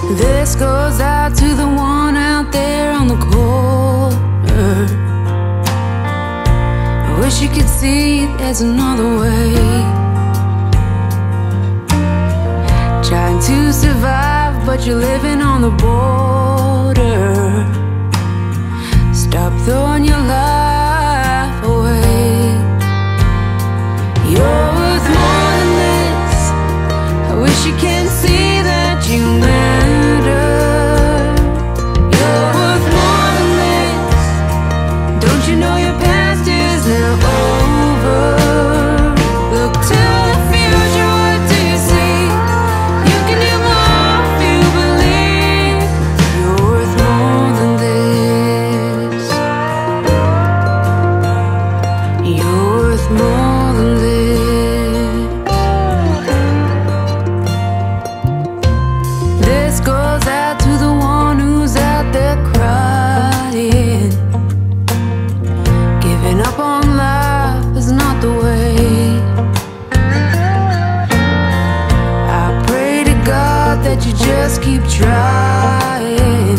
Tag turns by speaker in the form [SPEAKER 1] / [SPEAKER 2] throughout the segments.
[SPEAKER 1] This goes out to the one out there on the corner. I wish you could see there's another way. Trying to survive, but you're living on the border. Stop throwing your life away. You're worth more than this. I wish you can see that you matter. You're worth more than this. Don't you know your past is now over? Look to the future, what do you see? You can do more if you believe. You're worth more than this. You're worth more than this. This goes out to the one who's out there crying. Giving up on life is not the way. I pray to God that you just keep trying.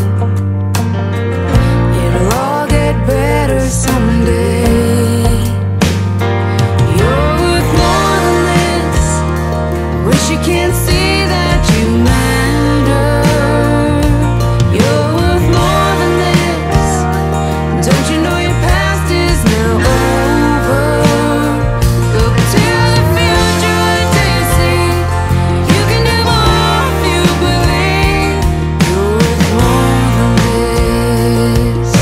[SPEAKER 1] It'll all get better someday. You're worth more than this. Wish you can see that you matter. You're worth more than this. Don't you know your past is now over? Look to the future, what do you see? You can do more if you believe. You're worth more than this.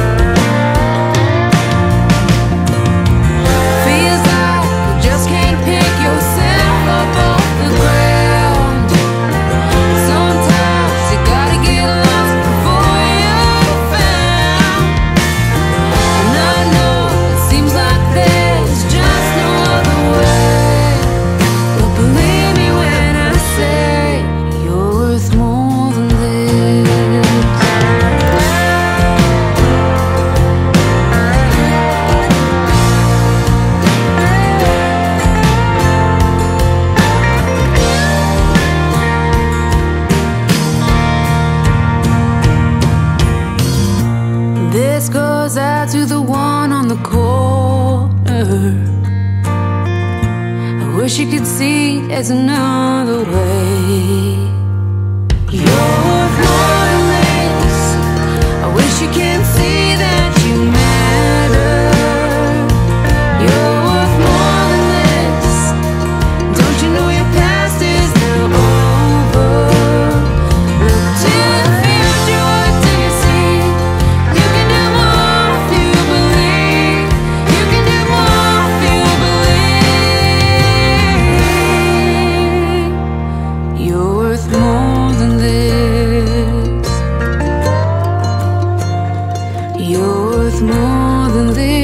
[SPEAKER 1] Feels like you just can't pick yourself up off the ground. Sometimes you gotta get lost before you're found. And I know it seems like there's just no other way. But believe me when I say you're worth more than this. This goes out to the one on the corner. I wish you could see there's another way. You're worth more than this. I wish you can see that you matter. You're worth more than this. Don't you know your past is now over? Look to the future, what do you see? You can do more if you believe. You can do more if you believe. You're worth more than this. You're worth more than this.